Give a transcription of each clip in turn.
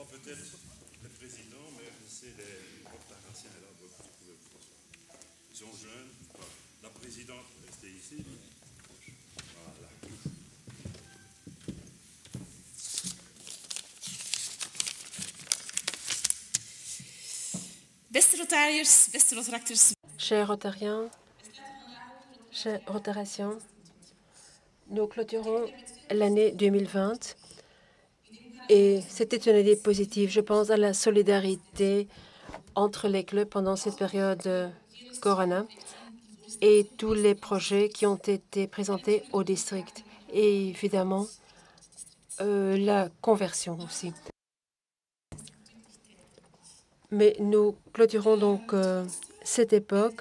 peut-être le président, mais c'est les Rotaraciens là, donc vous pouvez François. Ils sont jeunes. Voilà. La présidente est restée ici. Voilà. Beste Rotariërs, beste Rotaractors. Chers Rotariens, chers Rotaraciens, nous clôturons l'année 2020 et c'était une année positive. Je pense à la solidarité entre les clubs pendant cette période Corona et tous les projets qui ont été présentés au district et évidemment la conversion aussi. Mais nous clôturons donc cette époque.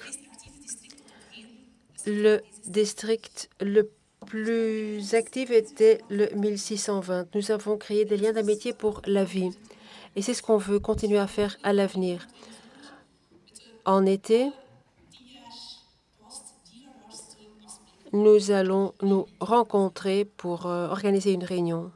Le district le plus actif était le 1620. Nous avons créé des liens d'amitié pour la vie. Et c'est ce qu'on veut continuer à faire à l'avenir. En été, nous allons nous rencontrer pour organiser une réunion.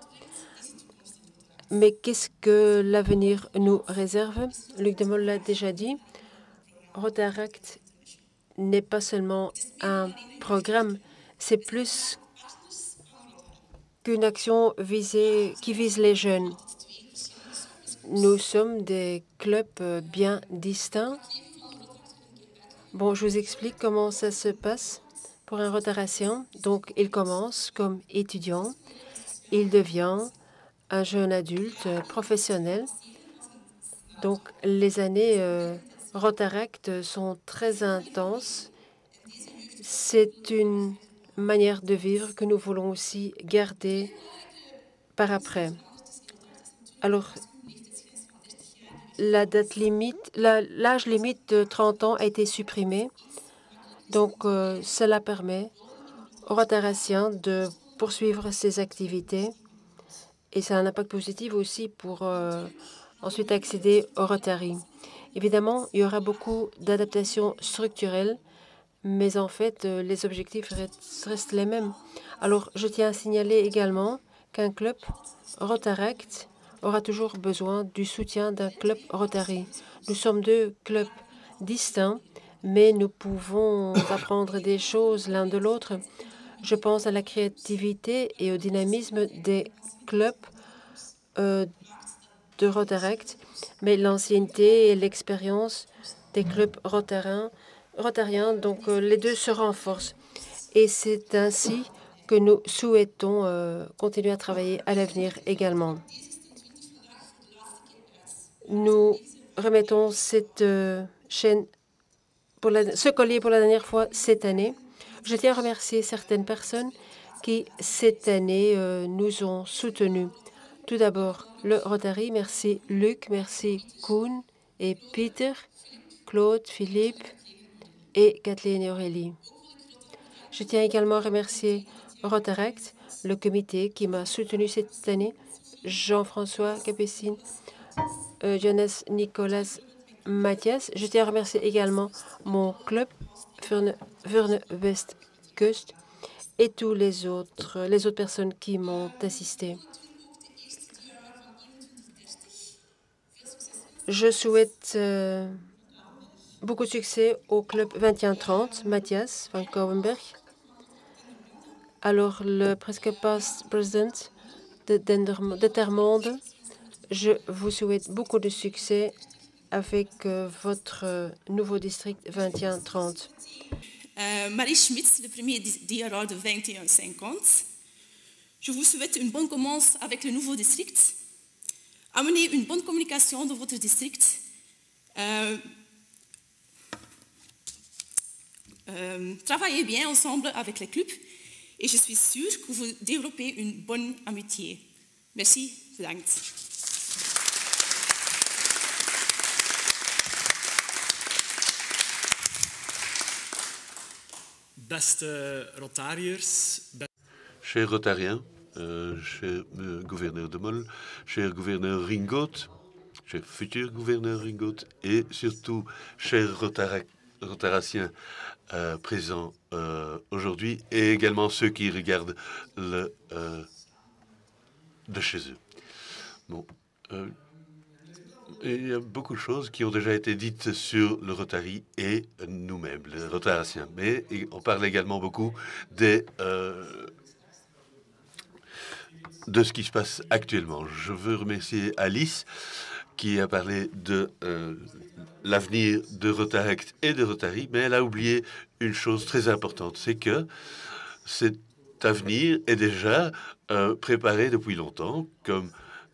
Mais qu'est-ce que l'avenir nous réserve? Luc Demol l'a déjà dit. Rotaract n'est pas seulement un programme, c'est plus qu'une action qui vise les jeunes. Nous sommes des clubs bien distincts. Bon, je vous explique comment ça se passe pour un Rotaracien. Donc, il commence comme étudiant. Il devient un jeune adulte professionnel. Donc, les années Rotaract sont très intenses. C'est une manière de vivre que nous voulons aussi garder par après. Alors, l'âge limite de 30 ans a été supprimé. Donc, cela permet aux Rotaraciens de poursuivre ses activités et ça a un impact positif aussi pour ensuite accéder au Rotary. Évidemment, il y aura beaucoup d'adaptations structurelles, mais en fait, les objectifs restent les mêmes. Alors, je tiens à signaler également qu'un club Rotaract aura toujours besoin du soutien d'un club Rotary. Nous sommes deux clubs distincts, mais nous pouvons apprendre des choses l'un de l'autre. Je pense à la créativité et au dynamisme des clubs de Rotaract, mais l'ancienneté et l'expérience des clubs rotariens, donc les deux se renforcent. Et c'est ainsi que nous souhaitons continuer à travailler à l'avenir également. Nous remettons cette chaîne, ce collier pour la dernière fois cette année. Je tiens à remercier certaines personnes qui, cette année, nous ont soutenus. Tout d'abord, le Rotary. Merci Luc, merci Koen et Peter, Claude, Philippe et Kathleen et Aurélie. Je tiens également à remercier Rotaract, le comité qui m'a soutenu cette année, Jean-François Capessine, Jonas, Nicolas, Mathias. Je tiens à remercier également mon club, Verne Westkust, et tous les autres personnes qui m'ont assisté. Je souhaite beaucoup de succès au club 21-30, Mathias van Kouwenberg. Alors, le presque past president de Termonde, je vous souhaite beaucoup de succès avec votre nouveau district 21-30. Marie Schmitz, le premier DRR de 21-50. Je vous souhaite une bonne commence avec le nouveau district. Amenez une bonne communication dans votre district. Travaillez bien ensemble avec les clubs et je suis sûre que vous développez une bonne amitié. Merci, bedankt. Beste Rotariërs. Chers Rotariens, cher gouverneur Demol, cher gouverneur Ringoat, cher futur gouverneur Ringoat et surtout chers Rotaraciens présents aujourd'hui et également ceux qui regardent de chez eux. Bon, Il y a beaucoup de choses qui ont déjà été dites sur le Rotary et nous-mêmes, les Rotaraciens. Mais on parle également beaucoup de ce qui se passe actuellement. Je veux remercier Alice qui a parlé de l'avenir de Rotaract et de Rotary, mais elle a oublié une chose très importante, c'est que cet avenir est déjà préparé depuis longtemps, comme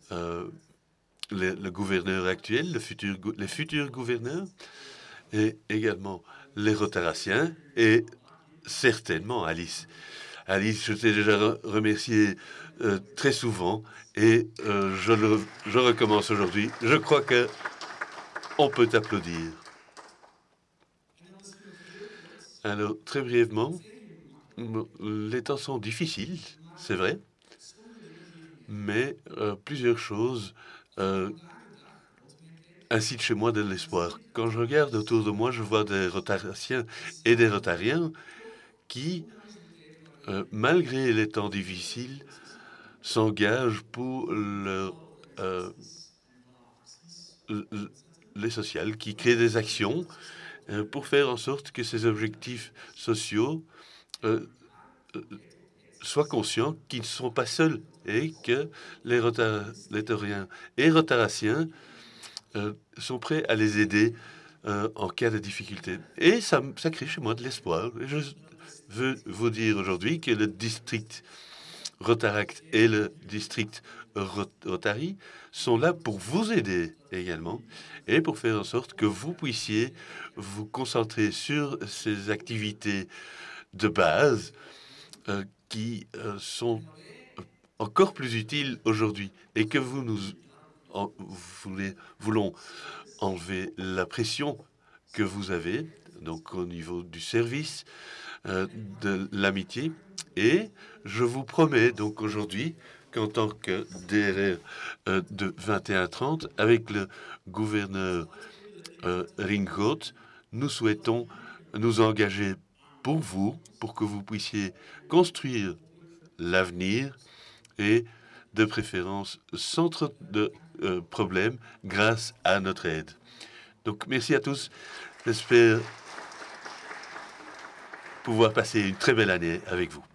le gouverneur actuel, les futurs gouverneurs, et également les Rotaraciens, et certainement Alice. Alice, je t'ai déjà remercié très souvent, et je recommence aujourd'hui. Je crois que on peut applaudir. Alors, très brièvement, les temps sont difficiles, c'est vrai, mais plusieurs choses incitent chez moi de l'espoir. Quand je regarde autour de moi, je vois des Rotaraciens et des Rotariens qui, malgré les temps difficiles, s'engagent pour les sociales, qui créent des actions pour faire en sorte que ces objectifs sociaux soient conscients qu'ils ne sont pas seuls et que les Rotariens et Rotaraciens sont prêts à les aider en cas de difficulté. Et ça crée chez moi de l'espoir. Je veux vous dire aujourd'hui que le district Rotaract et le district Rotary sont là pour vous aider également et pour faire en sorte que vous puissiez vous concentrer sur ces activités de base qui sont encore plus utiles aujourd'hui et que voulons enlever la pression que vous avez, donc au niveau du service, de l'amitié. Et je vous promets donc aujourd'hui qu'en tant que DRR de 2130, avec le gouverneur Ringoat, nous souhaitons nous engager pour vous, pour que vous puissiez construire l'avenir et de préférence sans trop de problèmes grâce à notre aide. Donc merci à tous. J'espère pouvoir passer une très belle année avec vous.